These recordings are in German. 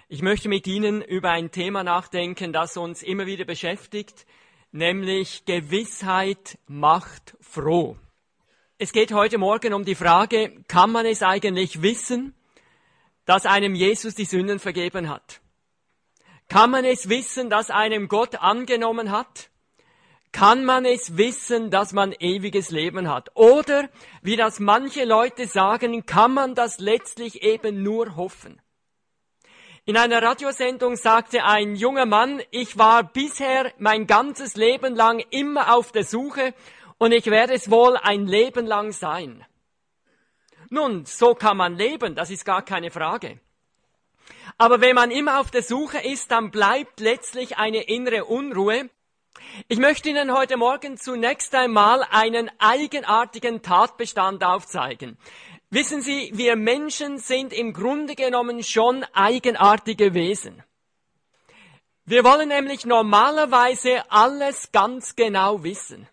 Ich möchte mit Ihnen über ein Thema nachdenken, das uns immer wieder beschäftigt, nämlich Gewissheit macht froh. Es geht heute Morgen um die Frage, kann man es eigentlich wissen, dass einem Jesus die Sünden vergeben hat? Kann man es wissen, dass einem Gott angenommen hat? Kann man es wissen, dass man ewiges Leben hat? Oder, wie das manche Leute sagen, kann man das letztlich eben nur hoffen? In einer Radiosendung sagte ein junger Mann, ich war bisher mein ganzes Leben lang immer auf der Suche und ich werde es wohl ein Leben lang sein. Nun, so kann man leben, das ist gar keine Frage. Aber wenn man immer auf der Suche ist, dann bleibt letztlich eine innere Unruhe. Ich möchte Ihnen heute Morgen zunächst einmal einen eigenartigen Tatbestand aufzeigen. Wissen Sie, wir Menschen sind im Grunde genommen schon eigenartige Wesen. Wir wollen nämlich normalerweise alles ganz genau wissen.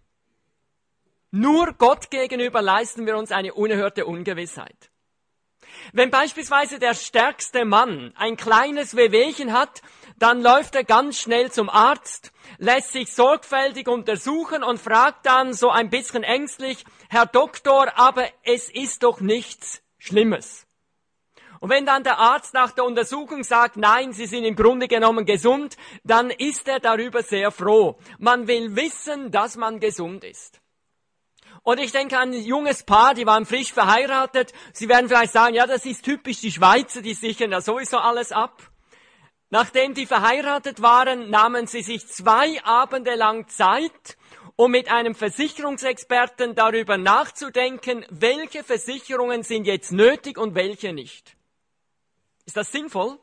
Nur Gott gegenüber leisten wir uns eine unerhörte Ungewissheit. Wenn beispielsweise der stärkste Mann ein kleines Wehwehchen hat, dann läuft er ganz schnell zum Arzt, lässt sich sorgfältig untersuchen und fragt dann so ein bisschen ängstlich, Herr Doktor, aber es ist doch nichts Schlimmes. Und wenn dann der Arzt nach der Untersuchung sagt, nein, Sie sind im Grunde genommen gesund, dann ist er darüber sehr froh. Man will wissen, dass man gesund ist. Und ich denke an ein junges Paar, die waren frisch verheiratet. Sie werden vielleicht sagen, ja, das ist typisch die Schweizer, die sichern ja sowieso alles ab. Nachdem die verheiratet waren, nahmen sie sich 2 Abende lang Zeit, um mit einem Versicherungsexperten darüber nachzudenken, welche Versicherungen sind jetzt nötig und welche nicht. Ist das sinnvoll?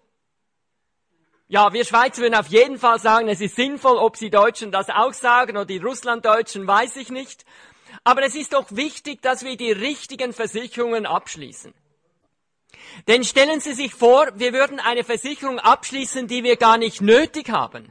Ja, wir Schweizer würden auf jeden Fall sagen, es ist sinnvoll. Ob Sie Deutschen das auch sagen oder die Russlanddeutschen, weiß ich nicht. Aber es ist doch wichtig, dass wir die richtigen Versicherungen abschließen. Denn stellen Sie sich vor, wir würden eine Versicherung abschließen, die wir gar nicht nötig haben.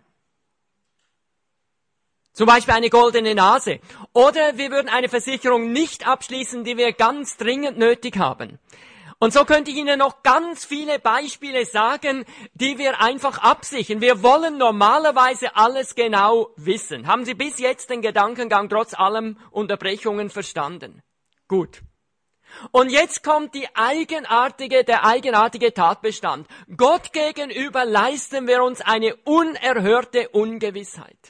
Zum Beispiel eine goldene Nase. Oder wir würden eine Versicherung nicht abschließen, die wir ganz dringend nötig haben. Und so könnte ich Ihnen noch ganz viele Beispiele sagen, die wir einfach absichern. Wir wollen normalerweise alles genau wissen. Haben Sie bis jetzt den Gedankengang trotz allem Unterbrechungen verstanden? Gut. Und jetzt kommt der eigenartige Tatbestand. Gott gegenüber leisten wir uns eine unerhörte Ungewissheit.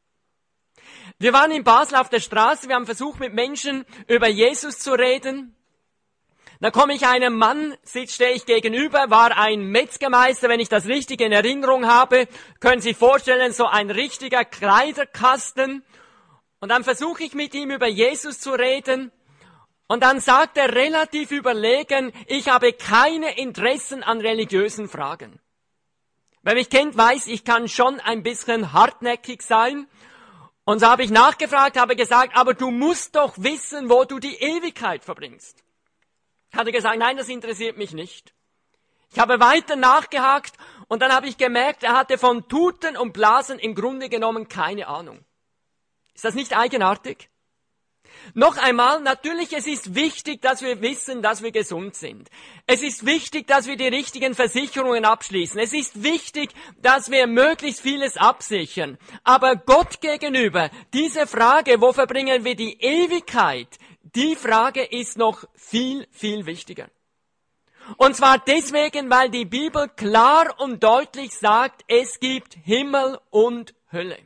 Wir waren in Basel auf der Straße, wir haben versucht, mit Menschen über Jesus zu reden. Da komme ich einem Mann, stehe ich gegenüber, war ein Metzgermeister, wenn ich das richtig in Erinnerung habe. Können Sie sich vorstellen, so ein richtiger Kleiderkasten. Und dann versuche ich mit ihm über Jesus zu reden. Und dann sagt er relativ überlegen, ich habe keine Interessen an religiösen Fragen. Wer mich kennt, weiß, ich kann schon ein bisschen hartnäckig sein. Und so habe ich nachgefragt, habe gesagt, aber du musst doch wissen, wo du die Ewigkeit verbringst. Hat er gesagt, nein, das interessiert mich nicht. Ich habe weiter nachgehakt und dann habe ich gemerkt, er hatte von Tuten und Blasen im Grunde genommen keine Ahnung. Ist das nicht eigenartig? Noch einmal, natürlich, es ist wichtig, dass wir wissen, dass wir gesund sind. Es ist wichtig, dass wir die richtigen Versicherungen abschließen. Es ist wichtig, dass wir möglichst vieles absichern. Aber Gott gegenüber, diese Frage, wo verbringen wir die Ewigkeit, die Frage ist noch viel, viel wichtiger. Und zwar deswegen, weil die Bibel klar und deutlich sagt, es gibt Himmel und Hölle.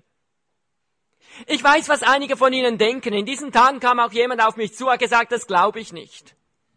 Ich weiß, was einige von Ihnen denken. In diesen Tagen kam auch jemand auf mich zu, hat gesagt, das glaube ich nicht.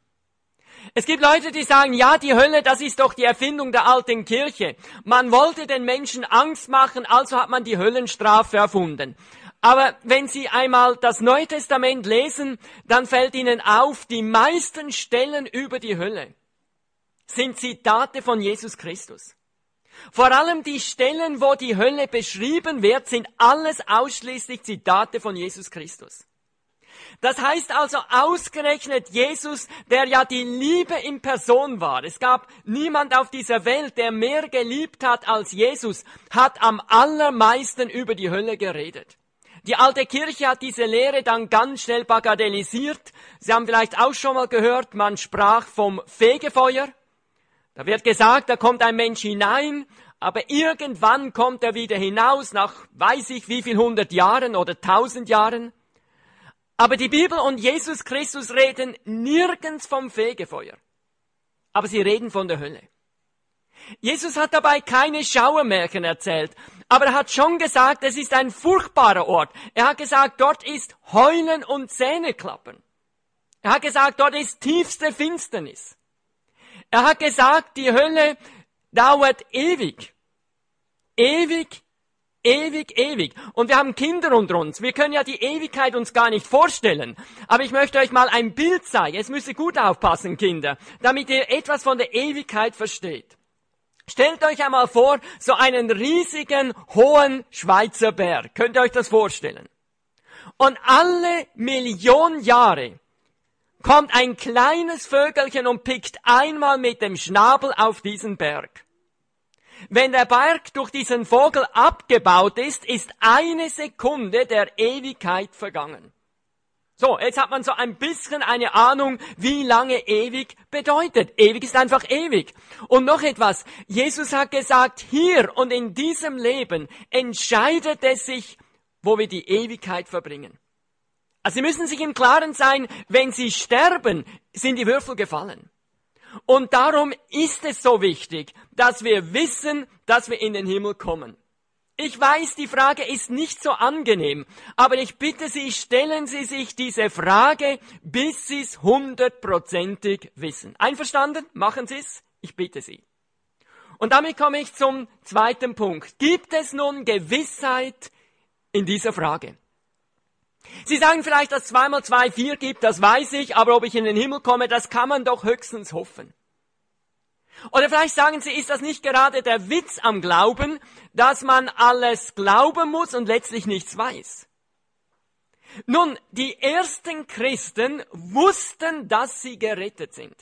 Es gibt Leute, die sagen, ja, die Hölle, das ist doch die Erfindung der alten Kirche. Man wollte den Menschen Angst machen, also hat man die Höllenstrafe erfunden. Aber wenn Sie einmal das Neue Testament lesen, dann fällt Ihnen auf, die meisten Stellen über die Hölle sind Zitate von Jesus Christus. Vor allem die Stellen, wo die Hölle beschrieben wird, sind alles ausschließlich Zitate von Jesus Christus. Das heißt also ausgerechnet Jesus, der ja die Liebe in Person war. Es gab niemand auf dieser Welt, der mehr geliebt hat als Jesus, hat am allermeisten über die Hölle geredet. Die alte Kirche hat diese Lehre dann ganz schnell bagatellisiert. Sie haben vielleicht auch schon mal gehört, man sprach vom Fegefeuer. Da wird gesagt, da kommt ein Mensch hinein, aber irgendwann kommt er wieder hinaus, nach weiß ich wie viel 100 Jahren oder 1000 Jahren. Aber die Bibel und Jesus Christus reden nirgends vom Fegefeuer. Aber sie reden von der Hölle. Jesus hat dabei keine Schauermärchen erzählt, aber er hat schon gesagt, es ist ein furchtbarer Ort. Er hat gesagt, dort ist Heulen und Zähneklappern. Er hat gesagt, dort ist tiefste Finsternis. Er hat gesagt, die Hölle dauert ewig. Ewig, ewig, ewig. Und wir haben Kinder unter uns. Wir können ja die Ewigkeit uns gar nicht vorstellen. Aber ich möchte euch mal ein Bild zeigen. Jetzt müsst ihr gut aufpassen, Kinder, damit ihr etwas von der Ewigkeit versteht. Stellt euch einmal vor, so einen riesigen, hohen Schweizer Berg. Könnt ihr euch das vorstellen? Und alle Millionen Jahre kommt ein kleines Vögelchen und pickt einmal mit dem Schnabel auf diesen Berg. Wenn der Berg durch diesen Vogel abgebaut ist, ist eine Sekunde der Ewigkeit vergangen. So, jetzt hat man so ein bisschen eine Ahnung, wie lange ewig bedeutet. Ewig ist einfach ewig. Und noch etwas. Jesus hat gesagt, hier und in diesem Leben entscheidet es sich, wo wir die Ewigkeit verbringen. Also Sie müssen sich im Klaren sein, wenn Sie sterben, sind die Würfel gefallen. Und darum ist es so wichtig, dass wir wissen, dass wir in den Himmel kommen. Ich weiß, die Frage ist nicht so angenehm, aber ich bitte Sie, stellen Sie sich diese Frage, bis Sie es 100%ig wissen. Einverstanden? Machen Sie es? Ich bitte Sie. Und damit komme ich zum zweiten Punkt. Gibt es nun Gewissheit in dieser Frage? Sie sagen vielleicht, dass 2 mal 2 4 gibt, das weiß ich, aber ob ich in den Himmel komme, das kann man doch höchstens hoffen. Oder vielleicht sagen Sie, ist das nicht gerade der Witz am Glauben, dass man alles glauben muss und letztlich nichts weiß? Nun, die ersten Christen wussten, dass sie gerettet sind.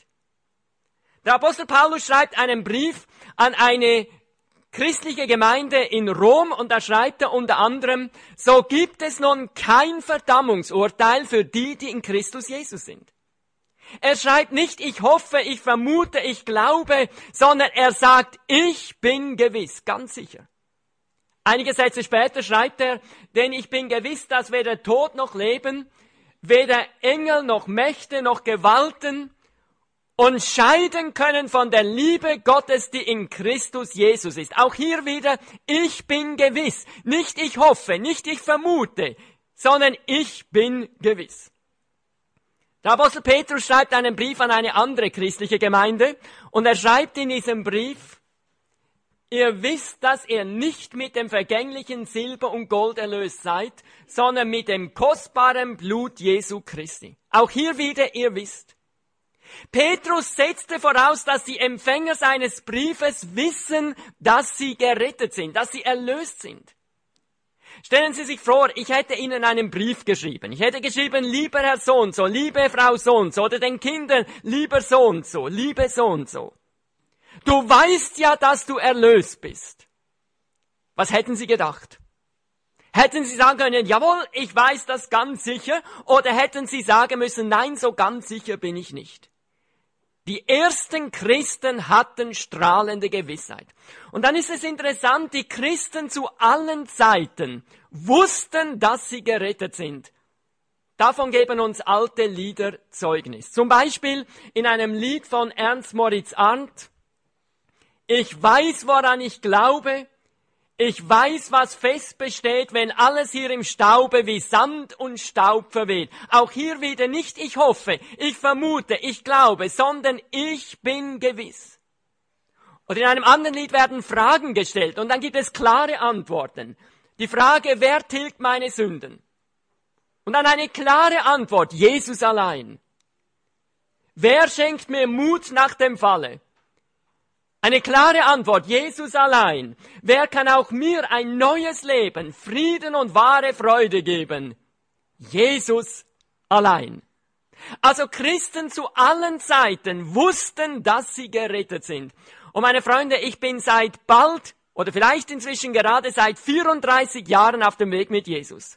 Der Apostel Paulus schreibt einen Brief an eine christliche Gemeinde in Rom und da schreibt er unter anderem, so gibt es nun kein Verdammungsurteil für die, die in Christus Jesus sind. Er schreibt nicht, ich hoffe, ich vermute, ich glaube, sondern er sagt, ich bin gewiss, ganz sicher. Einige Sätze später schreibt er, denn ich bin gewiss, dass weder Tod noch Leben, weder Engel noch Mächte noch Gewalten uns scheiden können von der Liebe Gottes, die in Christus Jesus ist. Auch hier wieder, ich bin gewiss. Nicht ich hoffe, nicht ich vermute, sondern ich bin gewiss. Der Apostel Petrus schreibt einen Brief an eine andere christliche Gemeinde und er schreibt in diesem Brief, ihr wisst, dass ihr nicht mit dem vergänglichen Silber und Gold erlöst seid, sondern mit dem kostbaren Blut Jesu Christi. Auch hier wieder, ihr wisst. Petrus setzte voraus, dass die Empfänger seines Briefes wissen, dass sie gerettet sind, dass sie erlöst sind. Stellen Sie sich vor, ich hätte Ihnen einen Brief geschrieben. Ich hätte geschrieben, lieber Herr so und so, liebe Frau so und so, oder den Kindern, lieber so und so, liebe so und so. Du weißt ja, dass du erlöst bist. Was hätten Sie gedacht? Hätten Sie sagen können, jawohl, ich weiß das ganz sicher, oder hätten Sie sagen müssen, nein, so ganz sicher bin ich nicht. Die ersten Christen hatten strahlende Gewissheit. Und dann ist es interessant, die Christen zu allen Zeiten wussten, dass sie gerettet sind. Davon geben uns alte Lieder Zeugnis. Zum Beispiel in einem Lied von Ernst Moritz Arndt. Ich weiß, woran ich glaube. Ich weiß, was fest besteht, wenn alles hier im Staube wie Sand und Staub verweht. Auch hier wieder nicht ich hoffe, ich vermute, ich glaube, sondern ich bin gewiss. Oder in einem anderen Lied werden Fragen gestellt und dann gibt es klare Antworten. Die Frage, wer tilgt meine Sünden? Und dann eine klare Antwort, Jesus allein. Wer schenkt mir Mut nach dem Falle? Eine klare Antwort, Jesus allein. Wer kann auch mir ein neues Leben, Frieden und wahre Freude geben? Jesus allein. Also Christen zu allen Zeiten wussten, dass sie gerettet sind. Und meine Freunde, ich bin seit bald, oder vielleicht inzwischen gerade seit 34 Jahren auf dem Weg mit Jesus.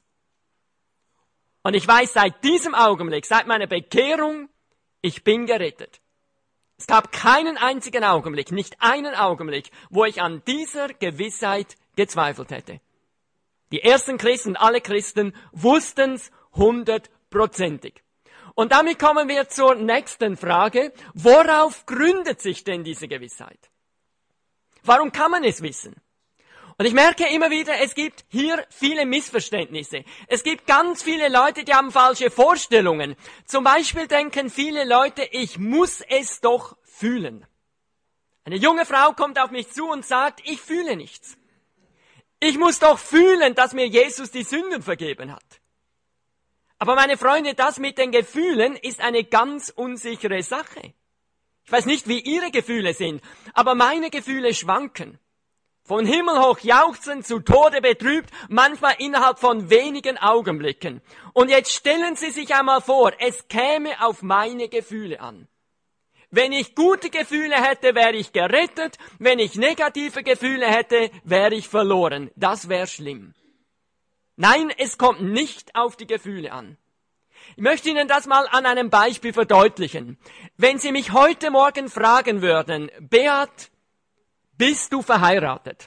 Und ich weiß seit diesem Augenblick, seit meiner Bekehrung, ich bin gerettet. Es gab keinen einzigen Augenblick, nicht einen Augenblick, wo ich an dieser Gewissheit gezweifelt hätte. Die ersten Christen, alle Christen wussten's 100%ig. Und damit kommen wir zur nächsten Frage. Worauf gründet sich denn diese Gewissheit? Warum kann man es wissen? Und ich merke immer wieder, es gibt hier viele Missverständnisse. Es gibt ganz viele Leute, die haben falsche Vorstellungen. Zum Beispiel denken viele Leute, ich muss es doch fühlen. Eine junge Frau kommt auf mich zu und sagt, ich fühle nichts. Ich muss doch fühlen, dass mir Jesus die Sünden vergeben hat. Aber meine Freunde, das mit den Gefühlen ist eine ganz unsichere Sache. Ich weiß nicht, wie Ihre Gefühle sind, aber meine Gefühle schwanken. Von Himmel hoch jauchzend, zu Tode betrübt, manchmal innerhalb von wenigen Augenblicken. Und jetzt stellen Sie sich einmal vor, es käme auf meine Gefühle an. Wenn ich gute Gefühle hätte, wäre ich gerettet. Wenn ich negative Gefühle hätte, wäre ich verloren. Das wäre schlimm. Nein, es kommt nicht auf die Gefühle an. Ich möchte Ihnen das mal an einem Beispiel verdeutlichen. Wenn Sie mich heute Morgen fragen würden, Beat, bist du verheiratet?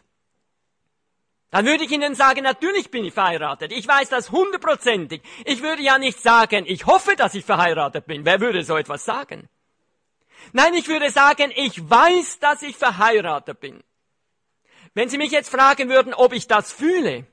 Dann würde ich Ihnen sagen, natürlich bin ich verheiratet. Ich weiß das 100%ig. Ich würde ja nicht sagen, ich hoffe, dass ich verheiratet bin. Wer würde so etwas sagen? Nein, ich würde sagen, ich weiß, dass ich verheiratet bin. Wenn Sie mich jetzt fragen würden, ob ich das fühle,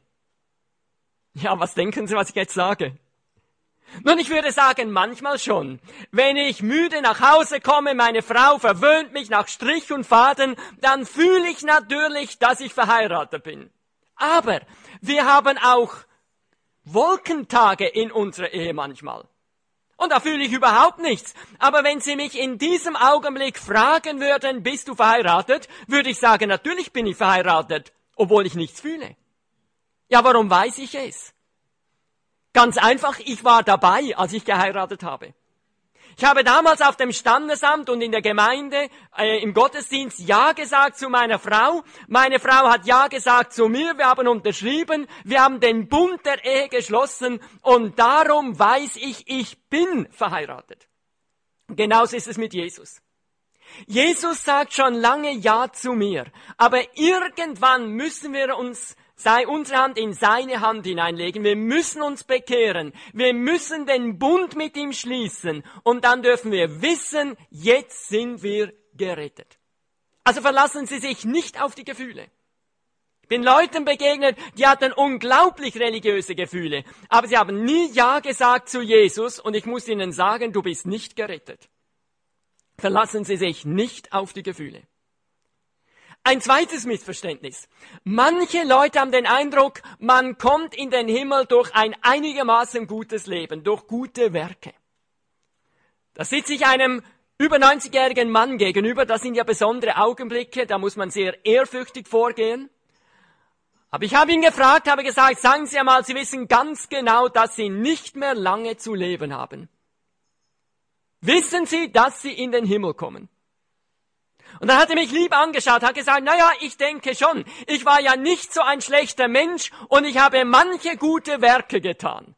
ja, was denken Sie, was ich jetzt sage? Nun, ich würde sagen, manchmal schon. Wenn ich müde nach Hause komme, meine Frau verwöhnt mich nach Strich und Faden, dann fühle ich natürlich, dass ich verheiratet bin. Aber wir haben auch Wolkentage in unserer Ehe manchmal. Und da fühle ich überhaupt nichts. Aber wenn Sie mich in diesem Augenblick fragen würden, bist du verheiratet, würde ich sagen, natürlich bin ich verheiratet, obwohl ich nichts fühle. Ja, warum weiß ich es? Ganz einfach, ich war dabei, als ich geheiratet habe. Ich habe damals auf dem Standesamt und in der Gemeinde im Gottesdienst Ja gesagt zu meiner Frau. Meine Frau hat Ja gesagt zu mir. Wir haben unterschrieben. Wir haben den Bund der Ehe geschlossen. Und darum weiß ich, ich bin verheiratet. Genauso ist es mit Jesus. Jesus sagt schon lange Ja zu mir. Aber irgendwann müssen wir unsere Hand in seine Hand hineinlegen. Wir müssen uns bekehren. Wir müssen den Bund mit ihm schließen. Und dann dürfen wir wissen, jetzt sind wir gerettet. Also verlassen Sie sich nicht auf die Gefühle. Ich bin Leuten begegnet, die hatten unglaublich religiöse Gefühle. Aber sie haben nie Ja gesagt zu Jesus. Und ich muss Ihnen sagen, du bist nicht gerettet. Verlassen Sie sich nicht auf die Gefühle. Ein zweites Missverständnis. Manche Leute haben den Eindruck, man kommt in den Himmel durch ein einigermaßen gutes Leben, durch gute Werke. Da sitze ich einem über 90-jährigen Mann gegenüber, das sind ja besondere Augenblicke, da muss man sehr ehrfürchtig vorgehen. Aber ich habe ihn gefragt, habe gesagt, sagen Sie einmal, Sie wissen ganz genau, dass Sie nicht mehr lange zu leben haben. Wissen Sie, dass Sie in den Himmel kommen? Und dann hat er mich lieb angeschaut, hat gesagt, naja, ich denke schon, ich war ja nicht so ein schlechter Mensch und ich habe manche gute Werke getan.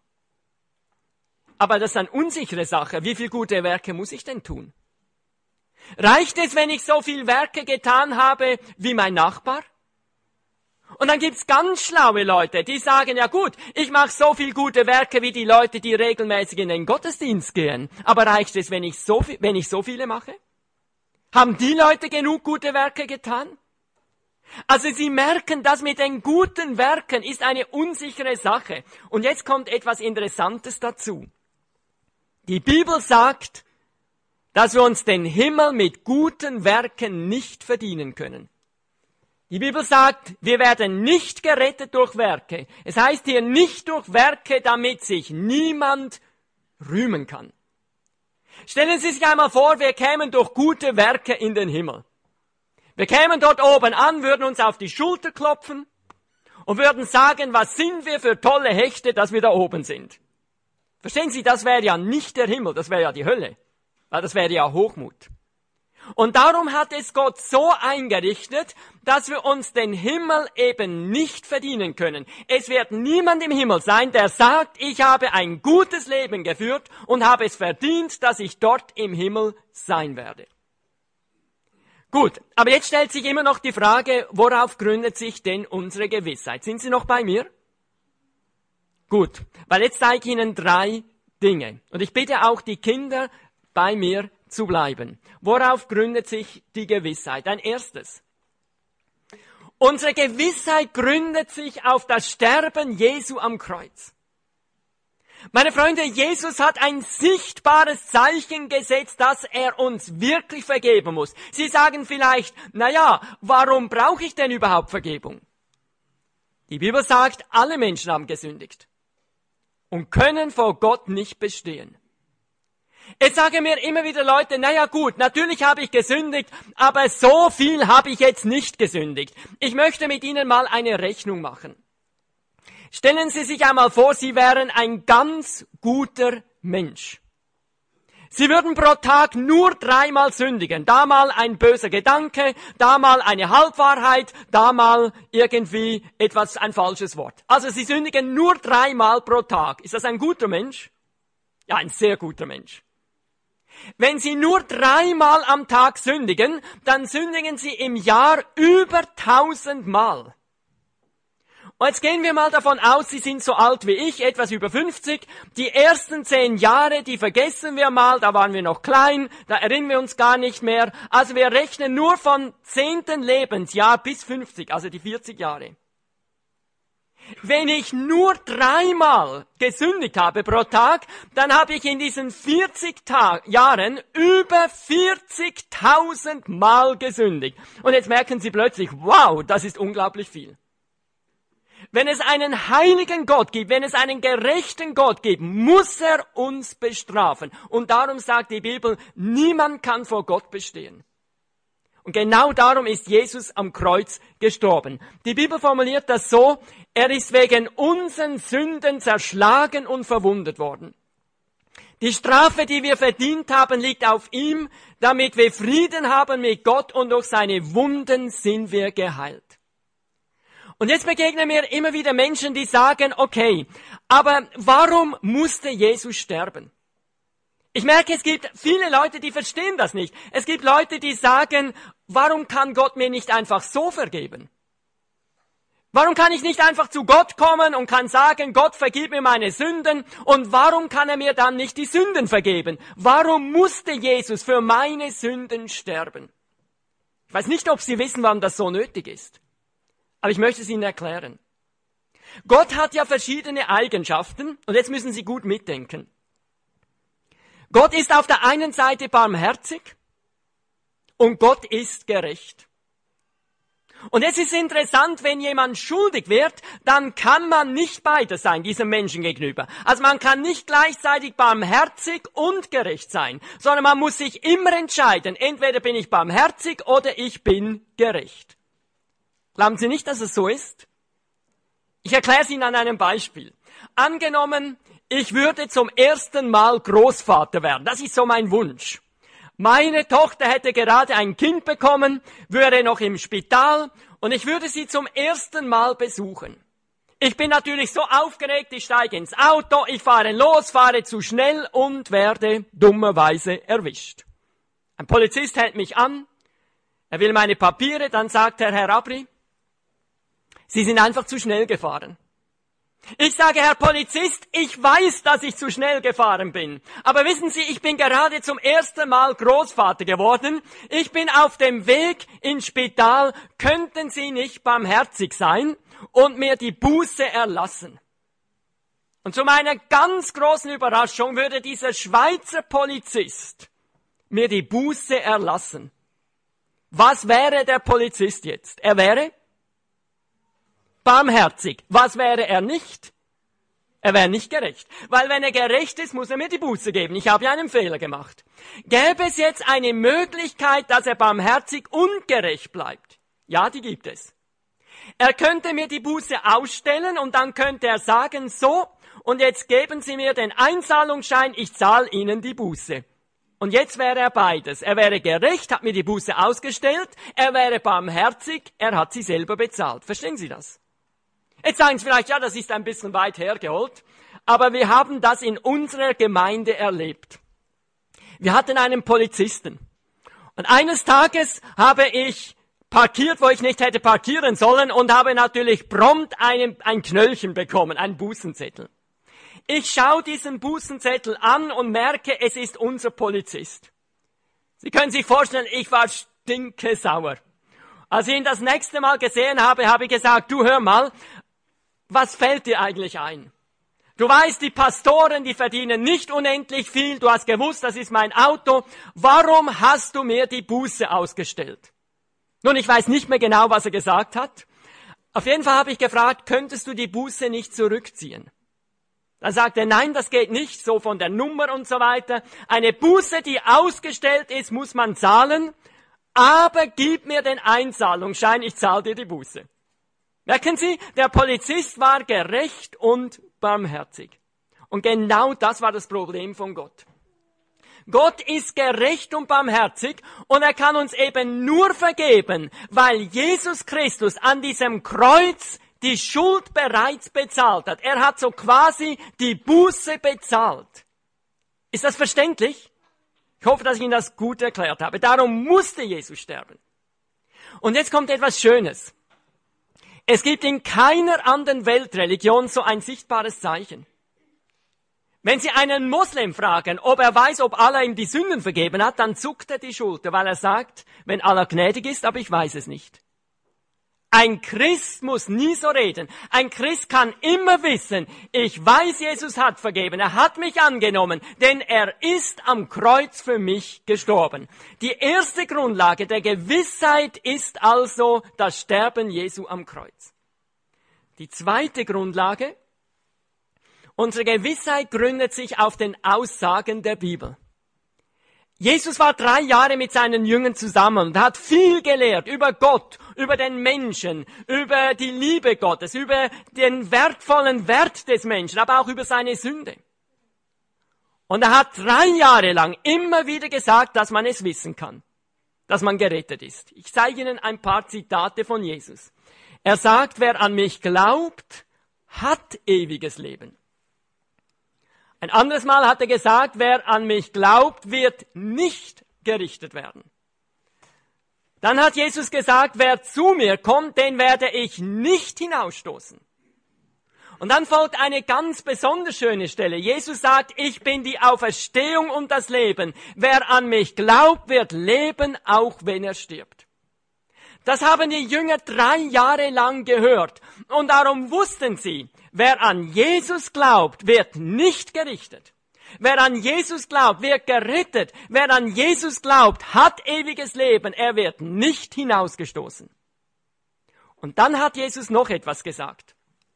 Aber das ist eine unsichere Sache. Wie viele gute Werke muss ich denn tun? Reicht es, wenn ich so viele Werke getan habe wie mein Nachbar? Und dann gibt's ganz schlaue Leute, die sagen, ja gut, ich mache so viel gute Werke wie die Leute, die regelmäßig in den Gottesdienst gehen. Aber reicht es, wenn ich so viele mache? Haben die Leute genug gute Werke getan? Also Sie merken, das mit den guten Werken ist eine unsichere Sache. Und jetzt kommt etwas Interessantes dazu. Die Bibel sagt, dass wir uns den Himmel mit guten Werken nicht verdienen können. Die Bibel sagt, wir werden nicht gerettet durch Werke. Es heißt hier nicht durch Werke, damit sich niemand rühmen kann. Stellen Sie sich einmal vor, wir kämen durch gute Werke in den Himmel. Wir kämen dort oben an, würden uns auf die Schulter klopfen und würden sagen, was sind wir für tolle Hechte, dass wir da oben sind. Verstehen Sie, das wäre ja nicht der Himmel, das wäre ja die Hölle. Weil das wäre ja Hochmut. Und darum hat es Gott so eingerichtet, dass wir uns den Himmel eben nicht verdienen können. Es wird niemand im Himmel sein, der sagt, ich habe ein gutes Leben geführt und habe es verdient, dass ich dort im Himmel sein werde. Gut, aber jetzt stellt sich immer noch die Frage, worauf gründet sich denn unsere Gewissheit? Sind Sie noch bei mir? Gut, weil jetzt zeige ich Ihnen 3 Dinge. Und ich bitte auch die Kinder, bei mir zu bleiben. Worauf gründet sich die Gewissheit? Ein erstes. Unsere Gewissheit gründet sich auf das Sterben Jesu am Kreuz. Meine Freunde, Jesus hat ein sichtbares Zeichen gesetzt, dass er uns wirklich vergeben muss. Sie sagen vielleicht, warum brauche ich denn überhaupt Vergebung? Die Bibel sagt, alle Menschen haben gesündigt und können vor Gott nicht bestehen. Es sagen mir immer wieder Leute, gut, natürlich habe ich gesündigt, aber so viel habe ich jetzt nicht gesündigt. Ich möchte mit Ihnen mal eine Rechnung machen. Stellen Sie sich einmal vor, Sie wären ein ganz guter Mensch. Sie würden pro Tag nur 3-mal sündigen. Da mal ein böser Gedanke, da mal eine Halbwahrheit, da mal irgendwie ein falsches Wort. Also Sie sündigen nur 3-mal pro Tag. Ist das ein guter Mensch? Ja, ein sehr guter Mensch. Wenn Sie nur 3-mal am Tag sündigen, dann sündigen Sie im Jahr über 1000 Mal. Und jetzt gehen wir mal davon aus, Sie sind so alt wie ich, etwas über 50. Die ersten 10 Jahre, die vergessen wir mal, da waren wir noch klein, da erinnern wir uns gar nicht mehr. Also wir rechnen nur von 10. Lebensjahr bis 50, also die 40 Jahre. Wenn ich nur 3-mal gesündigt habe pro Tag, dann habe ich in diesen 40 Jahren über 40.000 Mal gesündigt. Und jetzt merken Sie plötzlich, wow, das ist unglaublich viel. Wenn es einen heiligen Gott gibt, wenn es einen gerechten Gott gibt, muss er uns bestrafen. Und darum sagt die Bibel, niemand kann vor Gott bestehen. Und genau darum ist Jesus am Kreuz gestorben. Die Bibel formuliert das so, er ist wegen unseren Sünden zerschlagen und verwundet worden. Die Strafe, die wir verdient haben, liegt auf ihm, damit wir Frieden haben mit Gott und durch seine Wunden sind wir geheilt. Und jetzt begegnen mir immer wieder Menschen, die sagen, okay, aber warum musste Jesus sterben? Ich merke, es gibt viele Leute, die verstehen das nicht. Es gibt Leute, die sagen, warum kann Gott mir nicht einfach so vergeben? Warum kann ich nicht einfach zu Gott kommen und kann sagen, Gott, vergib mir meine Sünden? Und warum kann er mir dann nicht die Sünden vergeben? Warum musste Jesus für meine Sünden sterben? Ich weiß nicht, ob Sie wissen, warum das so nötig ist. Aber ich möchte es Ihnen erklären. Gott hat ja verschiedene Eigenschaften und jetzt müssen Sie gut mitdenken. Gott ist auf der einen Seite barmherzig und Gott ist gerecht. Und es ist interessant, wenn jemand schuldig wird, dann kann man nicht beides sein, diesem Menschen gegenüber. Also man kann nicht gleichzeitig barmherzig und gerecht sein, sondern man muss sich immer entscheiden, entweder bin ich barmherzig oder ich bin gerecht. Glauben Sie nicht, dass es so ist? Ich erkläre es Ihnen an einem Beispiel. Angenommen, ich würde zum ersten Mal Großvater werden. Das ist so mein Wunsch. Meine Tochter hätte gerade ein Kind bekommen, wäre noch im Spital und ich würde sie zum ersten Mal besuchen. Ich bin natürlich so aufgeregt, ich steige ins Auto, ich fahre los, fahre zu schnell und werde dummerweise erwischt. Ein Polizist hält mich an, er will meine Papiere, dann sagt er, Herr Abri, Sie sind einfach zu schnell gefahren. Ich sage, Herr Polizist, ich weiß, dass ich zu schnell gefahren bin. Aber wissen Sie, ich bin gerade zum ersten Mal Großvater geworden. Ich bin auf dem Weg ins Spital. Könnten Sie nicht barmherzig sein und mir die Buße erlassen? Und zu meiner ganz großen Überraschung würde dieser Schweizer Polizist mir die Buße erlassen. Was wäre der Polizist jetzt? Er wäre barmherzig. Was wäre er nicht? Er wäre nicht gerecht. Weil wenn er gerecht ist, muss er mir die Buße geben. Ich habe ja einen Fehler gemacht. Gäbe es jetzt eine Möglichkeit, dass er barmherzig und gerecht bleibt? Ja, die gibt es. Er könnte mir die Buße ausstellen und dann könnte er sagen, so, und jetzt geben Sie mir den Einzahlungsschein, ich zahle Ihnen die Buße. Und jetzt wäre er beides. Er wäre gerecht, hat mir die Buße ausgestellt, er wäre barmherzig, er hat sie selber bezahlt. Verstehen Sie das? Jetzt sagen Sie vielleicht, ja, das ist ein bisschen weit hergeholt, aber wir haben das in unserer Gemeinde erlebt. Wir hatten einen Polizisten Und eines Tages habe ich parkiert, wo ich nicht hätte parkieren sollen und habe natürlich prompt ein Knöllchen bekommen, einen Bußenzettel. Ich schaue diesen Bußenzettel an und merke, es ist unser Polizist. Sie können sich vorstellen, ich war stinkesauer. Als ich ihn das nächste Mal gesehen habe, habe ich gesagt, du hör mal, was fällt dir eigentlich ein? Du weißt, die Pastoren, die verdienen nicht unendlich viel, du hast gewusst, das ist mein Auto, warum hast du mir die Buße ausgestellt? Nun, ich weiß nicht mehr genau, was er gesagt hat. Auf jeden Fall habe ich gefragt, könntest du die Buße nicht zurückziehen? Dann sagte er, nein, das geht nicht, so von der Nummer und so weiter. Eine Buße, die ausgestellt ist, muss man zahlen, aber gib mir den Einzahlungsschein, ich zahle dir die Buße. Merken Sie, der Polizist war gerecht und barmherzig. Und genau das war das Problem von Gott. Gott ist gerecht und barmherzig und er kann uns eben nur vergeben, weil Jesus Christus an diesem Kreuz die Schuld bereits bezahlt hat. Er hat so quasi die Buße bezahlt. Ist das verständlich? Ich hoffe, dass ich Ihnen das gut erklärt habe. Darum musste Jesus sterben. Und jetzt kommt etwas Schönes. Es gibt in keiner anderen Weltreligion so ein sichtbares Zeichen. Wenn Sie einen Moslem fragen, ob er weiß, ob Allah ihm die Sünden vergeben hat, dann zuckt er die Schulter, weil er sagt, wenn Allah gnädig ist, aber ich weiß es nicht. Ein Christ muss nie so reden. Ein Christ kann immer wissen, ich weiß, Jesus hat vergeben, er hat mich angenommen, denn er ist am Kreuz für mich gestorben. Die erste Grundlage der Gewissheit ist also das Sterben Jesu am Kreuz. Die zweite Grundlage, unsere Gewissheit gründet sich auf den Aussagen der Bibel. Jesus war 3 Jahre mit seinen Jüngern zusammen und hat viel gelehrt über Gott, über den Menschen, über die Liebe Gottes, über den wertvollen Wert des Menschen, aber auch über seine Sünde. Und er hat 3 Jahre lang immer wieder gesagt, dass man es wissen kann, dass man gerettet ist. Ich zeige Ihnen ein paar Zitate von Jesus. Er sagt, wer an mich glaubt, hat ewiges Leben. Ein anderes Mal hat er gesagt, wer an mich glaubt, wird nicht gerichtet werden. Dann hat Jesus gesagt, wer zu mir kommt, den werde ich nicht hinausstoßen. Und dann folgt eine ganz besonders schöne Stelle. Jesus sagt, ich bin die Auferstehung und das Leben. Wer an mich glaubt, wird leben, auch wenn er stirbt. Das haben die Jünger 3 Jahre lang gehört. Und darum wussten sie, wer an Jesus glaubt, wird nicht gerichtet. Wer an Jesus glaubt, wird gerettet. Wer an Jesus glaubt, hat ewiges Leben. Er wird nicht hinausgestoßen. Und dann hat Jesus noch etwas gesagt.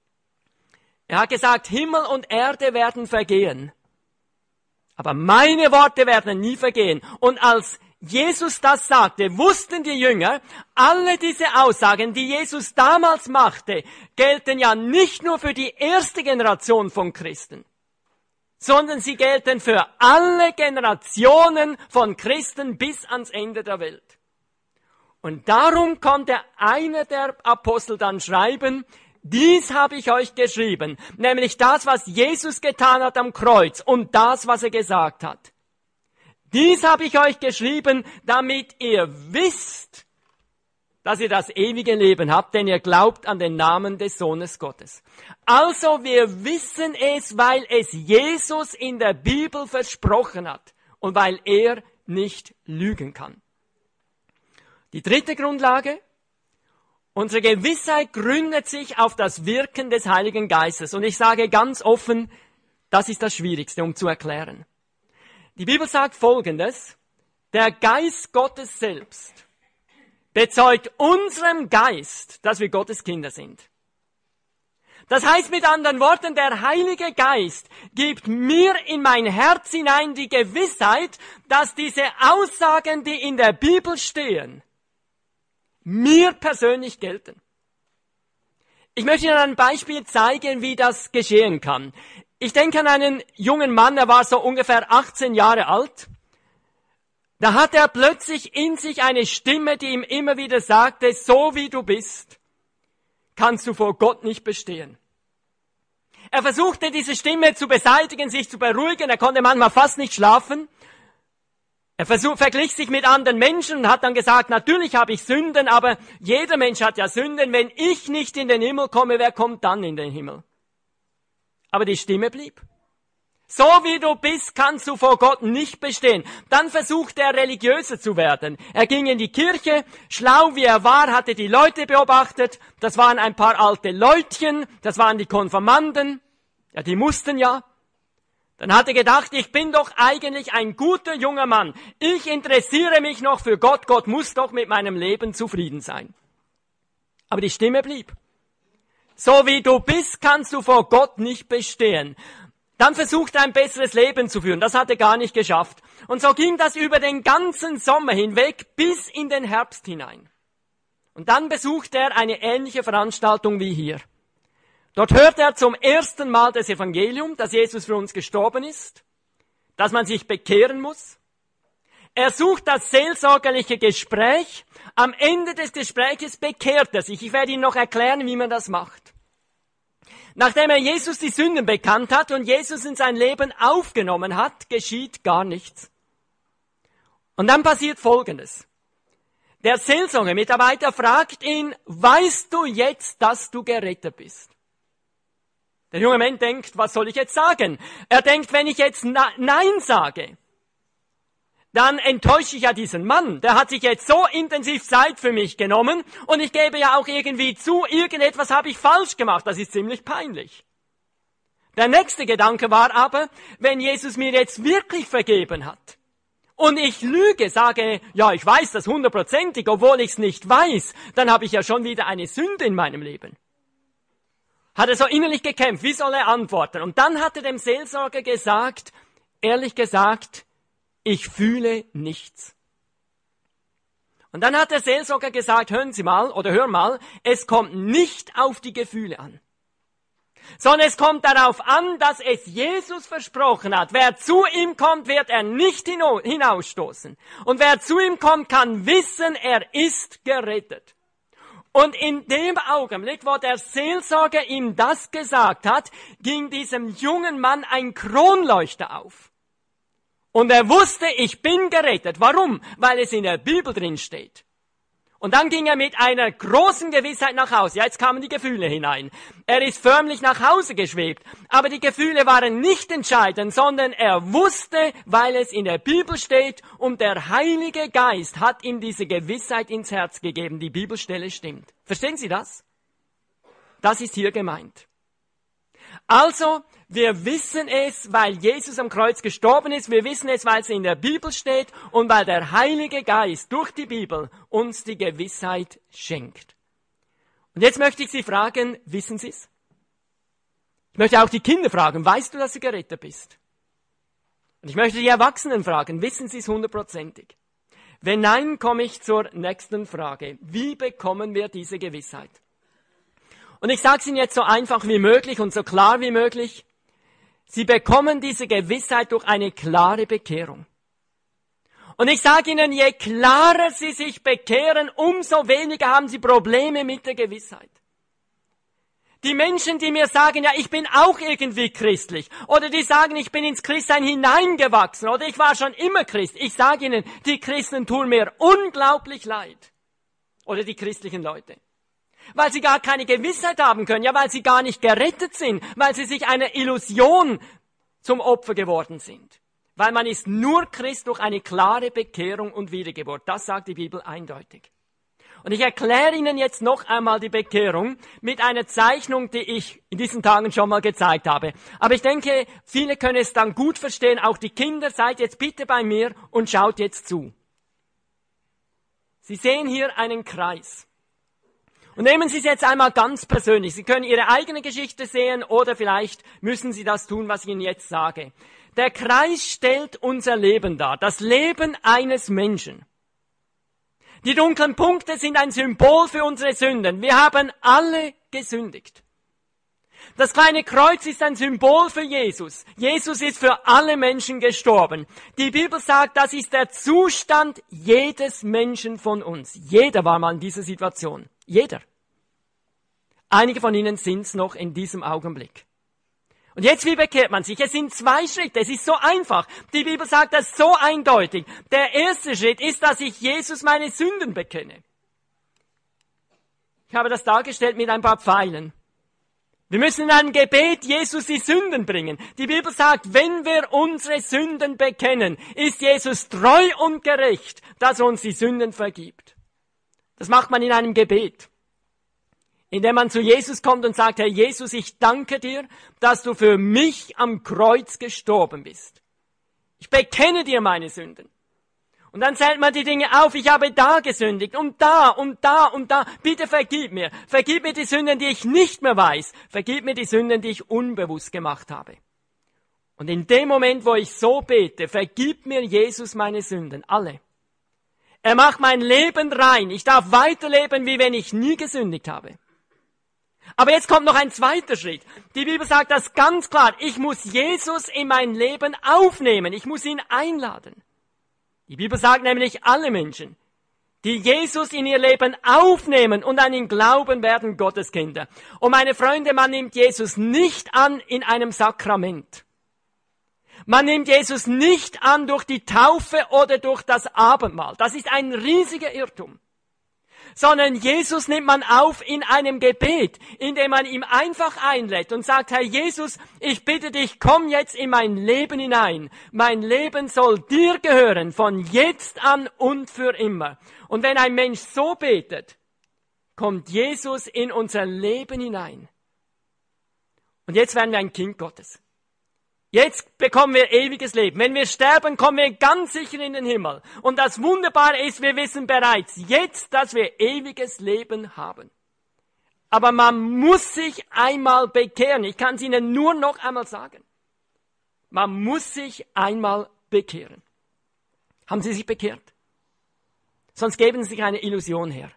Er hat gesagt, Himmel und Erde werden vergehen. Aber meine Worte werden nie vergehen. Und als Jesus das sagte, wussten die Jünger, alle diese Aussagen, die Jesus damals machte, gelten ja nicht nur für die erste Generation von Christen, sondern sie gelten für alle Generationen von Christen bis ans Ende der Welt. Und darum konnte einer der Apostel dann schreiben, dies habe ich euch geschrieben, nämlich das, was Jesus getan hat am Kreuz und das, was er gesagt hat. Dies habe ich euch geschrieben, damit ihr wisst, dass ihr das ewige Leben habt, denn ihr glaubt an den Namen des Sohnes Gottes. Also wir wissen es, weil es Jesus in der Bibel versprochen hat und weil er nicht lügen kann. Die dritte Grundlage, unsere Gewissheit gründet sich auf das Wirken des Heiligen Geistes. Und ich sage ganz offen, das ist das Schwierigste, um zu erklären. Die Bibel sagt Folgendes, der Geist Gottes selbst bezeugt unserem Geist, dass wir Gottes Kinder sind. Das heißt mit anderen Worten, der Heilige Geist gibt mir in mein Herz hinein die Gewissheit, dass diese Aussagen, die in der Bibel stehen, mir persönlich gelten. Ich möchte Ihnen ein Beispiel zeigen, wie das geschehen kann. Ich denke an einen jungen Mann, er war so ungefähr 18 Jahre alt. Da hat er plötzlich in sich eine Stimme, die ihm immer wieder sagte, so wie du bist, kannst du vor Gott nicht bestehen. Er versuchte diese Stimme zu beseitigen, sich zu beruhigen, er konnte manchmal fast nicht schlafen. Er verglich sich mit anderen Menschen und hat dann gesagt, natürlich habe ich Sünden, aber jeder Mensch hat ja Sünden. Wenn ich nicht in den Himmel komme, wer kommt dann in den Himmel? Aber die Stimme blieb. So wie du bist, kannst du vor Gott nicht bestehen. Dann versuchte er, religiöser zu werden. Er ging in die Kirche, schlau wie er war, hatte die Leute beobachtet. Das waren ein paar alte Leutchen, das waren die Konfirmanden. Ja, die mussten ja. Dann hat er gedacht, ich bin doch eigentlich ein guter junger Mann. Ich interessiere mich noch für Gott. Gott muss doch mit meinem Leben zufrieden sein. Aber die Stimme blieb. So wie du bist, kannst du vor Gott nicht bestehen. Dann versuchte er ein besseres Leben zu führen. Das hat er gar nicht geschafft. Und so ging das über den ganzen Sommer hinweg bis in den Herbst hinein. Und dann besuchte er eine ähnliche Veranstaltung wie hier. Dort hörte er zum ersten Mal das Evangelium, dass Jesus für uns gestorben ist, dass man sich bekehren muss. Er sucht das seelsorgerliche Gespräch. Am Ende des Gespräches bekehrt er sich. Ich werde Ihnen noch erklären, wie man das macht. Nachdem er Jesus die Sünden bekannt hat und Jesus in sein Leben aufgenommen hat, geschieht gar nichts. Und dann passiert Folgendes. Der Seelsorgemitarbeiter fragt ihn, weißt du jetzt, dass du gerettet bist? Der junge Mann denkt, was soll ich jetzt sagen? Er denkt, wenn ich jetzt Nein sage, dann enttäusche ich ja diesen Mann. Der hat sich jetzt so intensiv Zeit für mich genommen und ich gebe ja auch irgendwie zu, irgendetwas habe ich falsch gemacht. Das ist ziemlich peinlich. Der nächste Gedanke war aber, wenn Jesus mir jetzt wirklich vergeben hat und ich lüge, sage, ja, ich weiß das 100%ig, obwohl ich es nicht weiß, dann habe ich ja schon wieder eine Sünde in meinem Leben. Hat er so innerlich gekämpft, wie soll er antworten? Und dann hat er dem Seelsorger gesagt, ehrlich gesagt, ich fühle nichts. Und dann hat der Seelsorger gesagt, hören Sie mal oder hör mal, es kommt nicht auf die Gefühle an, sondern es kommt darauf an, dass es Jesus versprochen hat. Wer zu ihm kommt, wird er nicht hinausstoßen. Und wer zu ihm kommt, kann wissen, er ist gerettet. Und in dem Augenblick, wo der Seelsorger ihm das gesagt hat, ging diesem jungen Mann ein Kronleuchter auf. Und er wusste, ich bin gerettet. Warum? Weil es in der Bibel drin steht. Und dann ging er mit einer großen Gewissheit nach Hause. Ja, jetzt kamen die Gefühle hinein. Er ist förmlich nach Hause geschwebt. Aber die Gefühle waren nicht entscheidend, sondern er wusste, weil es in der Bibel steht und der Heilige Geist hat ihm diese Gewissheit ins Herz gegeben. Die Bibelstelle stimmt. Verstehen Sie das? Das ist hier gemeint. Also, wir wissen es, weil Jesus am Kreuz gestorben ist. Wir wissen es, weil es in der Bibel steht und weil der Heilige Geist durch die Bibel uns die Gewissheit schenkt. Und jetzt möchte ich Sie fragen, wissen Sie es? Ich möchte auch die Kinder fragen, weißt du, dass du gerettet bist? Und ich möchte die Erwachsenen fragen, wissen Sie es 100%ig? Wenn nein, komme ich zur nächsten Frage. Wie bekommen wir diese Gewissheit? Und ich sage es Ihnen jetzt so einfach wie möglich und so klar wie möglich. Sie bekommen diese Gewissheit durch eine klare Bekehrung. Und ich sage Ihnen, je klarer Sie sich bekehren, umso weniger haben Sie Probleme mit der Gewissheit. Die Menschen, die mir sagen, ja, ich bin auch irgendwie christlich, oder die sagen, ich bin ins Christsein hineingewachsen, oder ich war schon immer Christ. Ich sage Ihnen, die Christen tun mir unglaublich leid. Oder die christlichen Leute. Weil sie gar keine Gewissheit haben können, ja, weil sie gar nicht gerettet sind, weil sie sich einer Illusion zum Opfer geworden sind. Weil man ist nur Christ durch eine klare Bekehrung und Wiedergeburt. Das sagt die Bibel eindeutig. Und ich erkläre Ihnen jetzt noch einmal die Bekehrung mit einer Zeichnung, die ich in diesen Tagen schon mal gezeigt habe. Aber ich denke, viele können es dann gut verstehen. Auch die Kinder, seid jetzt bitte bei mir und schaut jetzt zu. Sie sehen hier einen Kreis. Und nehmen Sie es jetzt einmal ganz persönlich. Sie können Ihre eigene Geschichte sehen oder vielleicht müssen Sie das tun, was ich Ihnen jetzt sage. Der Kreis stellt unser Leben dar, das Leben eines Menschen. Die dunklen Punkte sind ein Symbol für unsere Sünden. Wir haben alle gesündigt. Das kleine Kreuz ist ein Symbol für Jesus. Jesus ist für alle Menschen gestorben. Die Bibel sagt, das ist der Zustand jedes Menschen von uns. Jeder war mal in dieser Situation. Jeder. Einige von Ihnen sind es noch in diesem Augenblick. Und jetzt, wie bekehrt man sich? Es sind 2 Schritte, es ist so einfach. Die Bibel sagt das so eindeutig. Der erste Schritt ist, dass ich Jesus meine Sünden bekenne. Ich habe das dargestellt mit ein paar Pfeilen. Wir müssen in einem Gebet Jesus die Sünden bringen. Die Bibel sagt, wenn wir unsere Sünden bekennen, ist Jesus treu und gerecht, dass er uns die Sünden vergibt. Das macht man in einem Gebet, indem man zu Jesus kommt und sagt, Herr Jesus, ich danke dir, dass du für mich am Kreuz gestorben bist. Ich bekenne dir meine Sünden. Und dann zählt man die Dinge auf, ich habe da gesündigt und da und da und da. Bitte vergib mir. Vergib mir die Sünden, die ich nicht mehr weiß. Vergib mir die Sünden, die ich unbewusst gemacht habe. Und in dem Moment, wo ich so bete, vergib mir Jesus meine Sünden, alle. Er macht mein Leben rein. Ich darf weiterleben, wie wenn ich nie gesündigt habe. Aber jetzt kommt noch ein zweiter Schritt. Die Bibel sagt das ganz klar. Ich muss Jesus in mein Leben aufnehmen. Ich muss ihn einladen. Die Bibel sagt nämlich, alle Menschen, die Jesus in ihr Leben aufnehmen und an ihn glauben, werden Gottes Kinder. Und meine Freunde, man nimmt Jesus nicht an in einem Sakrament. Man nimmt Jesus nicht an durch die Taufe oder durch das Abendmahl. Das ist ein riesiger Irrtum. Sondern Jesus nimmt man auf in einem Gebet, indem man ihm einfach einlädt und sagt, Herr Jesus, ich bitte dich, komm jetzt in mein Leben hinein. Mein Leben soll dir gehören, von jetzt an und für immer. Und wenn ein Mensch so betet, kommt Jesus in unser Leben hinein. Und jetzt werden wir ein Kind Gottes. Jetzt bekommen wir ewiges Leben. Wenn wir sterben, kommen wir ganz sicher in den Himmel. Und das Wunderbare ist, wir wissen bereits jetzt, dass wir ewiges Leben haben. Aber man muss sich einmal bekehren. Ich kann es Ihnen nur noch einmal sagen. Man muss sich einmal bekehren. Haben Sie sich bekehrt? Sonst geben Sie sich eine Illusion her.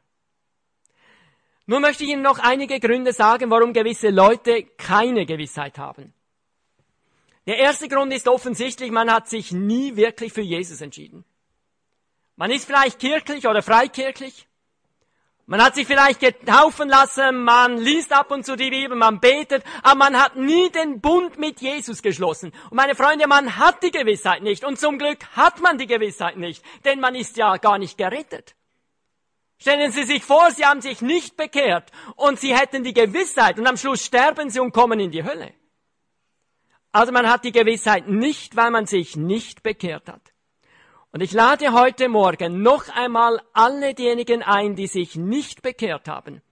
Nun möchte ich Ihnen noch einige Gründe sagen, warum gewisse Leute keine Gewissheit haben. Der erste Grund ist offensichtlich, man hat sich nie wirklich für Jesus entschieden. Man ist vielleicht kirchlich oder freikirchlich. Man hat sich vielleicht getaufen lassen, man liest ab und zu die Bibel, man betet, aber man hat nie den Bund mit Jesus geschlossen. Und meine Freunde, man hat die Gewissheit nicht. Und zum Glück hat man die Gewissheit nicht, denn man ist ja gar nicht gerettet. Stellen Sie sich vor, Sie haben sich nicht bekehrt und Sie hätten die Gewissheit und am Schluss sterben Sie und kommen in die Hölle. Also man hat die Gewissheit nicht, weil man sich nicht bekehrt hat. Und ich lade heute Morgen noch einmal alle diejenigen ein, die sich nicht bekehrt haben,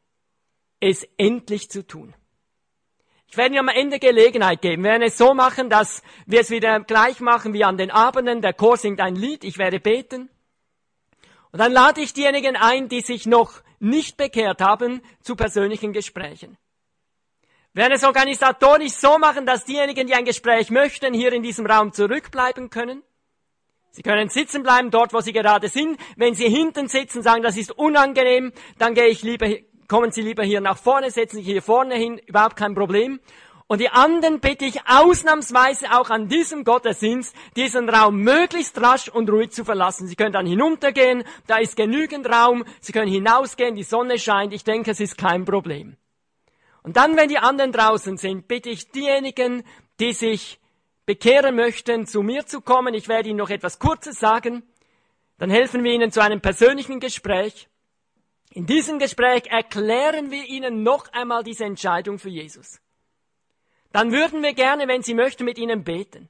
es endlich zu tun. Ich werde Ihnen am Ende Gelegenheit geben. Wir werden es so machen, dass wir es wieder gleich machen wie an den Abenden. Der Chor singt ein Lied, ich werde beten. Und dann lade ich diejenigen ein, die sich noch nicht bekehrt haben, zu persönlichen Gesprächen. Wir werden es organisatorisch so machen, dass diejenigen, die ein Gespräch möchten, hier in diesem Raum zurückbleiben können. Sie können sitzen bleiben, dort, wo Sie gerade sind. Wenn Sie hinten sitzen, sagen, das ist unangenehm, dann kommen Sie lieber hier nach vorne, setzen sich hier vorne hin, überhaupt kein Problem. Und die anderen bitte ich ausnahmsweise auch an diesem Gottesdienst, diesen Raum möglichst rasch und ruhig zu verlassen. Sie können dann hinuntergehen, da ist genügend Raum. Sie können hinausgehen, die Sonne scheint, ich denke, es ist kein Problem. Und dann, wenn die anderen draußen sind, bitte ich diejenigen, die sich bekehren möchten, zu mir zu kommen. Ich werde Ihnen noch etwas Kurzes sagen. Dann helfen wir Ihnen zu einem persönlichen Gespräch. In diesem Gespräch erklären wir Ihnen noch einmal diese Entscheidung für Jesus. Dann würden wir gerne, wenn Sie möchten, mit Ihnen beten.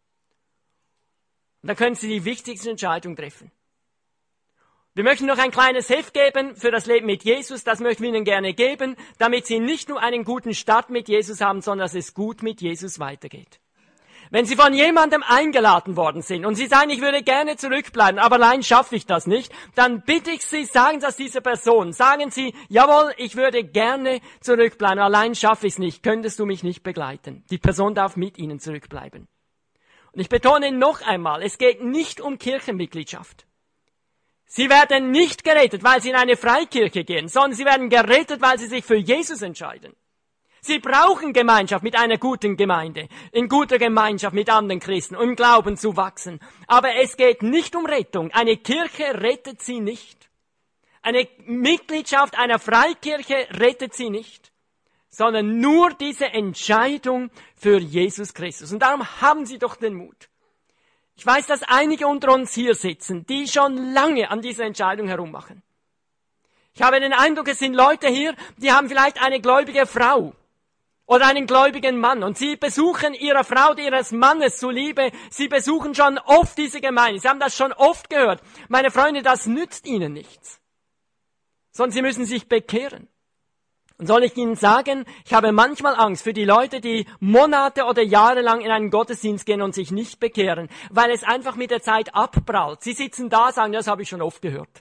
Und dann können Sie die wichtigste Entscheidung treffen. Wir möchten noch ein kleines Heft geben für das Leben mit Jesus. Das möchten wir Ihnen gerne geben, damit Sie nicht nur einen guten Start mit Jesus haben, sondern dass es gut mit Jesus weitergeht. Wenn Sie von jemandem eingeladen worden sind und Sie sagen, ich würde gerne zurückbleiben, aber allein schaffe ich das nicht, dann bitte ich Sie, sagen Sie das dieser Person. Sagen Sie, jawohl, ich würde gerne zurückbleiben, allein schaffe ich es nicht, könntest du mich nicht begleiten. Die Person darf mit Ihnen zurückbleiben. Und ich betone noch einmal, es geht nicht um Kirchenmitgliedschaft. Sie werden nicht gerettet, weil Sie in eine Freikirche gehen, sondern Sie werden gerettet, weil Sie sich für Jesus entscheiden. Sie brauchen Gemeinschaft mit einer guten Gemeinde, in guter Gemeinschaft mit anderen Christen, um im Glauben zu wachsen. Aber es geht nicht um Rettung. Eine Kirche rettet Sie nicht. Eine Mitgliedschaft einer Freikirche rettet Sie nicht. sondern nur diese Entscheidung für Jesus Christus. Und darum haben Sie doch den Mut. Ich weiß, dass einige unter uns hier sitzen, die schon lange an dieser Entscheidung herummachen. Ich habe den Eindruck, es sind Leute hier, die haben vielleicht eine gläubige Frau oder einen gläubigen Mann und sie besuchen ihrer Frau, ihres Mannes zuliebe, sie besuchen schon oft diese Gemeinde, sie haben das schon oft gehört. Meine Freunde, das nützt ihnen nichts, sondern sie müssen sich bekehren. Und soll ich Ihnen sagen, ich habe manchmal Angst für die Leute, die Monate oder Jahre lang in einen Gottesdienst gehen und sich nicht bekehren, weil es einfach mit der Zeit abprallt. Sie sitzen da, sagen, das habe ich schon oft gehört.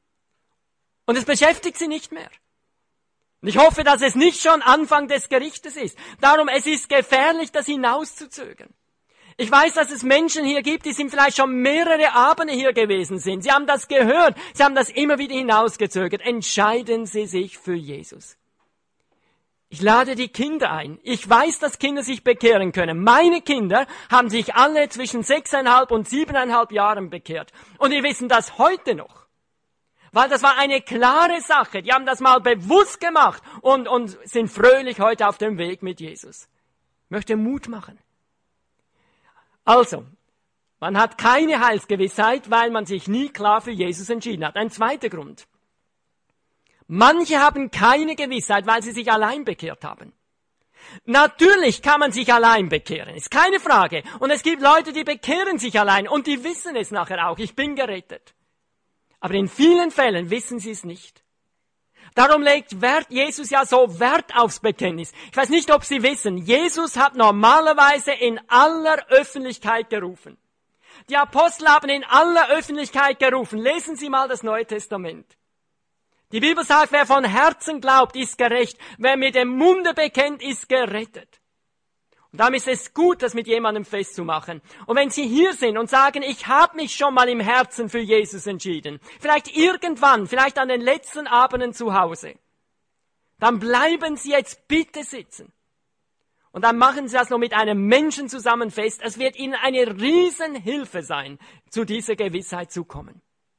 Und es beschäftigt sie nicht mehr. Und ich hoffe, dass es nicht schon Anfang des Gerichtes ist. Darum, es ist gefährlich, das hinauszuzögern. Ich weiß, dass es Menschen hier gibt, die sind vielleicht schon mehrere Abende hier gewesen sind. Sie haben das gehört, sie haben das immer wieder hinausgezögert. Entscheiden Sie sich für Jesus. Ich lade die Kinder ein. Ich weiß, dass Kinder sich bekehren können. Meine Kinder haben sich alle zwischen 6,5 und 7,5 Jahren bekehrt. Und wir wissen das heute noch. Weil das war eine klare Sache. Die haben das mal bewusst gemacht und sind fröhlich heute auf dem Weg mit Jesus. Ich möchte Mut machen. Also, man hat keine Heilsgewissheit, weil man sich nie klar für Jesus entschieden hat. Ein zweiter Grund. Manche haben keine Gewissheit, weil sie sich allein bekehrt haben. Natürlich kann man sich allein bekehren, ist keine Frage. Und es gibt Leute, die bekehren sich allein und die wissen es nachher auch, ich bin gerettet. Aber in vielen Fällen wissen sie es nicht. Darum legt Jesus ja so Wert aufs Bekenntnis. Ich weiß nicht, ob Sie wissen, Jesus hat normalerweise in aller Öffentlichkeit gerufen. Die Apostel haben in aller Öffentlichkeit gerufen. Lesen Sie mal das Neue Testament. Die Bibel sagt, wer von Herzen glaubt, ist gerecht. Wer mit dem Munde bekennt, ist gerettet. Und darum ist es gut, das mit jemandem festzumachen. Und wenn Sie hier sind und sagen, ich habe mich schon mal im Herzen für Jesus entschieden, vielleicht irgendwann, vielleicht an den letzten Abenden zu Hause, dann bleiben Sie jetzt bitte sitzen. Und dann machen Sie das noch mit einem Menschen zusammen fest. Es wird Ihnen eine Riesenhilfe sein, zu dieser Gewissheit zu kommen.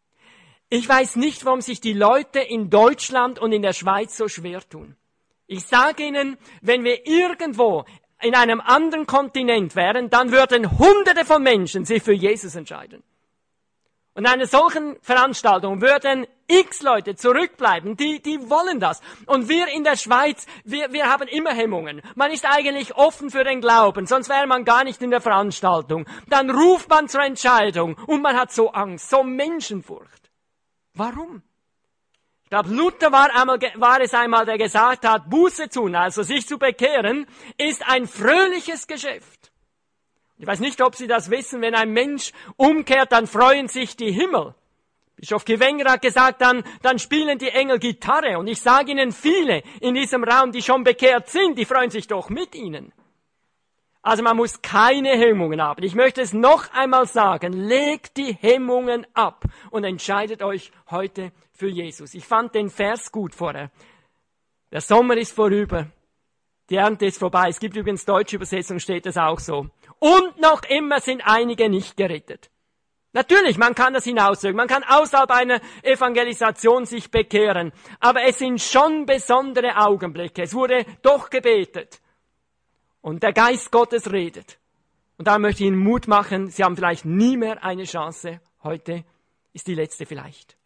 Ich weiß nicht, warum sich die Leute in Deutschland und in der Schweiz so schwer tun. Ich sage Ihnen, wenn wir irgendwo in einem anderen Kontinent wären, dann würden Hunderte von Menschen sich für Jesus entscheiden. Und in einer solchen Veranstaltung würden x Leute zurückbleiben, die wollen das. Und wir in der Schweiz, wir haben immer Hemmungen. Man ist eigentlich offen für den Glauben, sonst wäre man gar nicht in der Veranstaltung. Dann ruft man zur Entscheidung und man hat so Angst, so Menschenfurcht. Warum? Ich glaube, Luther war es einmal, der gesagt hat, Buße tun, also sich zu bekehren, ist ein fröhliches Geschäft. Ich weiß nicht, ob Sie das wissen, wenn ein Mensch umkehrt, dann freuen sich die Himmel. Bischof Kiwenger hat gesagt, dann spielen die Engel Gitarre. Und ich sage Ihnen, viele in diesem Raum, die schon bekehrt sind, die freuen sich doch mit Ihnen. Also man muss keine Hemmungen haben. Ich möchte es noch einmal sagen, legt die Hemmungen ab und entscheidet euch heute für Jesus. Ich fand den Vers gut vorher. Der Sommer ist vorüber, die Ernte ist vorbei. Es gibt übrigens deutsche Übersetzung, steht es auch so. Und noch immer sind einige nicht gerettet. Natürlich, man kann das hinauszögern, man kann außerhalb einer Evangelisation sich bekehren, aber es sind schon besondere Augenblicke. Es wurde doch gebetet. Und der Geist Gottes redet. Und da möchte ich Ihnen Mut machen, Sie haben vielleicht nie mehr eine Chance. Heute ist die letzte vielleicht.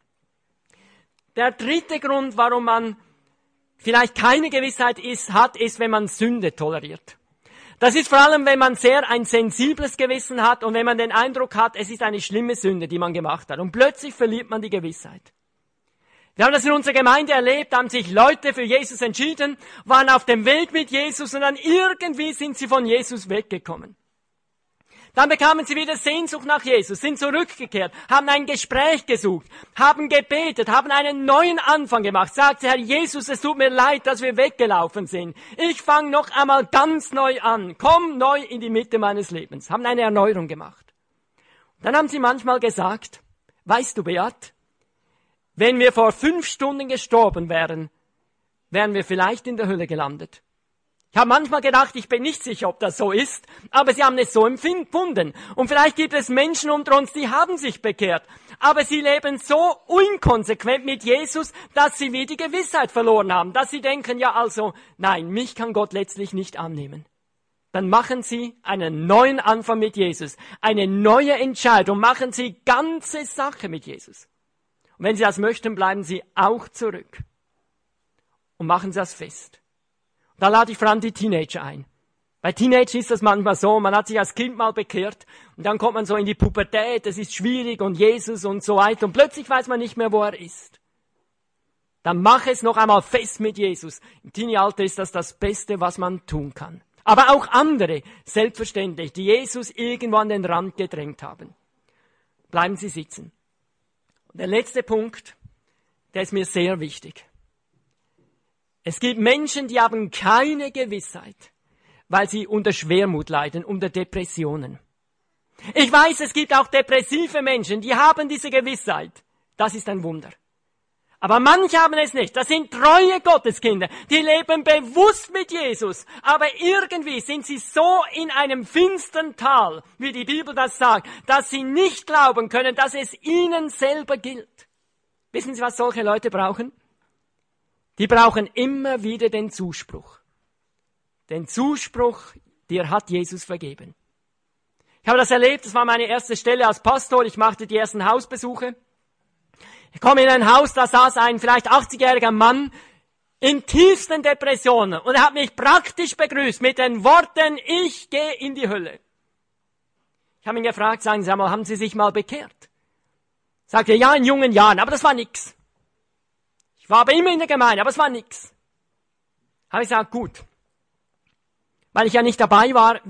Der dritte Grund, warum man vielleicht keine Gewissheit hat, ist, wenn man Sünde toleriert. Das ist vor allem, wenn man ein sensibles Gewissen hat und wenn man den Eindruck hat, es ist eine schlimme Sünde, die man gemacht hat. Und plötzlich verliert man die Gewissheit. Wir haben das in unserer Gemeinde erlebt, haben sich Leute für Jesus entschieden, waren auf dem Weg mit Jesus und dann irgendwie sind sie von Jesus weggekommen. Dann bekamen sie wieder Sehnsucht nach Jesus, sind zurückgekehrt, haben ein Gespräch gesucht, haben gebetet, haben einen neuen Anfang gemacht. Sagte, Herr Jesus, es tut mir leid, dass wir weggelaufen sind. Ich fange noch einmal ganz neu an. Komm neu in die Mitte meines Lebens. Haben eine Erneuerung gemacht. Dann haben sie manchmal gesagt, weißt du, Beat, wenn wir vor 5 Stunden gestorben wären, wären wir vielleicht in der Hölle gelandet. Ich habe manchmal gedacht, ich bin nicht sicher, ob das so ist, aber sie haben es so empfunden. Und vielleicht gibt es Menschen unter uns, die haben sich bekehrt, aber sie leben so inkonsequent mit Jesus, dass sie wie die Gewissheit verloren haben, dass sie denken, ja also, nein, mich kann Gott letztlich nicht annehmen. Dann machen sie einen neuen Anfang mit Jesus, eine neue Entscheidung, machen sie ganze Sache mit Jesus. Und wenn sie das möchten, bleiben sie auch zurück und machen sie das fest. Da lade ich vor allem die Teenager ein. Bei Teenagern ist das manchmal so, man hat sich als Kind mal bekehrt und dann kommt man so in die Pubertät, es ist schwierig und Jesus und so weiter und plötzlich weiß man nicht mehr, wo er ist. Dann mach es noch einmal fest mit Jesus. Im Teenie-Alter ist das das Beste, was man tun kann. Aber auch andere, selbstverständlich, die Jesus irgendwo an den Rand gedrängt haben. Bleiben Sie sitzen. Und der letzte Punkt, der ist mir sehr wichtig. Es gibt Menschen, die haben keine Gewissheit, weil sie unter Schwermut leiden, unter Depressionen. Ich weiß, es gibt auch depressive Menschen, die haben diese Gewissheit. Das ist ein Wunder. Aber manche haben es nicht. Das sind treue Gotteskinder. Die leben bewusst mit Jesus. Aber irgendwie sind sie so in einem finstern Tal, wie die Bibel das sagt, dass sie nicht glauben können, dass es ihnen selber gilt. Wissen Sie, was solche Leute brauchen? Die brauchen immer wieder den Zuspruch. Den Zuspruch, dir hat Jesus vergeben. Ich habe das erlebt, das war meine erste Stelle als Pastor. Ich machte die ersten Hausbesuche. Ich komme in ein Haus, da saß ein vielleicht 80-jähriger Mann in tiefsten Depressionen und er hat mich praktisch begrüßt mit den Worten, ich gehe in die Hölle. Ich habe ihn gefragt, sagen Sie einmal, haben Sie sich mal bekehrt? Sagte er, ja, in jungen Jahren, aber das war nix. Ich war aber immer in der Gemeinde, aber es war nix. Habe ich gesagt, gut. Weil ich ja nicht dabei war,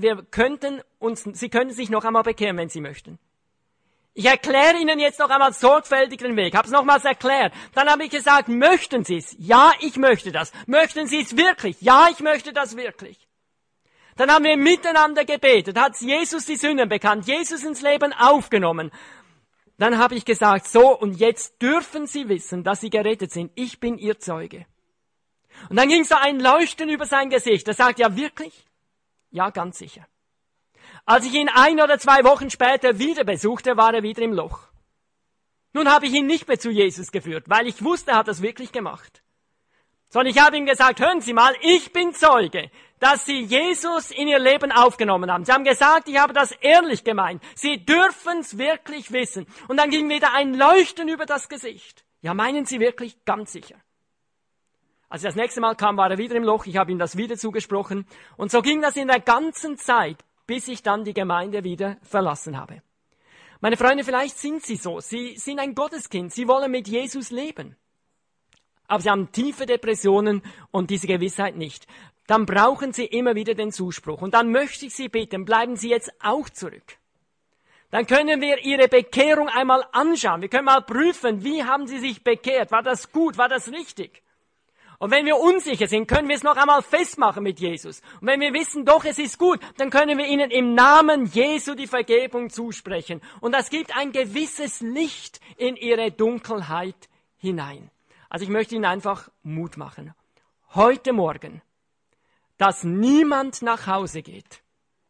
Sie können sich noch einmal bekehren, wenn Sie möchten. Ich erkläre Ihnen jetzt noch einmal sorgfältig den Weg. Habe es nochmals erklärt. Dann habe ich gesagt, möchten Sie es? Ja, ich möchte das. Möchten Sie es wirklich? Ja, ich möchte das wirklich. Dann haben wir miteinander gebetet, hat Jesus die Sünden bekannt, Jesus ins Leben aufgenommen. Dann habe ich gesagt, so, und jetzt dürfen Sie wissen, dass Sie gerettet sind. Ich bin Ihr Zeuge. Und dann ging so ein Leuchten über sein Gesicht. Er sagt, ja wirklich? Ja, ganz sicher. Als ich ihn 1 oder 2 Wochen später wieder besuchte, war er wieder im Loch. Nun habe ich ihn nicht mehr zu Jesus geführt, weil ich wusste, er hat das wirklich gemacht. Sondern ich habe ihm gesagt, hören Sie mal, ich bin Zeuge, dass Sie Jesus in Ihr Leben aufgenommen haben. Sie haben gesagt, ich habe das ehrlich gemeint. Sie dürfen es wirklich wissen. Und dann ging wieder ein Leuchten über das Gesicht. Ja, meinen Sie wirklich? Ganz sicher. Als er das nächste Mal kam, war er wieder im Loch. Ich habe ihm das wieder zugesprochen. Und so ging das in der ganzen Zeit, bis ich dann die Gemeinde wieder verlassen habe. Meine Freunde, vielleicht sind Sie so. Sie sind ein Gotteskind. Sie wollen mit Jesus leben. Aber Sie haben tiefe Depressionen und diese Gewissheit nicht. Dann brauchen Sie immer wieder den Zuspruch. Und dann möchte ich Sie bitten, bleiben Sie jetzt auch zurück. Dann können wir Ihre Bekehrung einmal anschauen. Wir können mal prüfen, wie haben Sie sich bekehrt? War das gut? War das richtig? Und wenn wir unsicher sind, können wir es noch einmal festmachen mit Jesus. Und wenn wir wissen, doch, es ist gut, dann können wir Ihnen im Namen Jesu die Vergebung zusprechen. Und das gibt ein gewisses Licht in Ihre Dunkelheit hinein. Also ich möchte Ihnen einfach Mut machen. Heute Morgen, dass niemand nach Hause geht,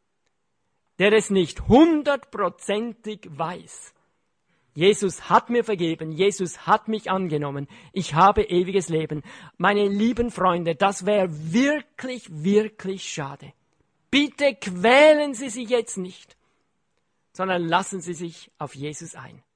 der es nicht 100%ig weiß. Jesus hat mir vergeben, Jesus hat mich angenommen, ich habe ewiges Leben. Meine lieben Freunde, das wäre wirklich, wirklich schade. Bitte quälen Sie sich jetzt nicht, sondern lassen Sie sich auf Jesus ein.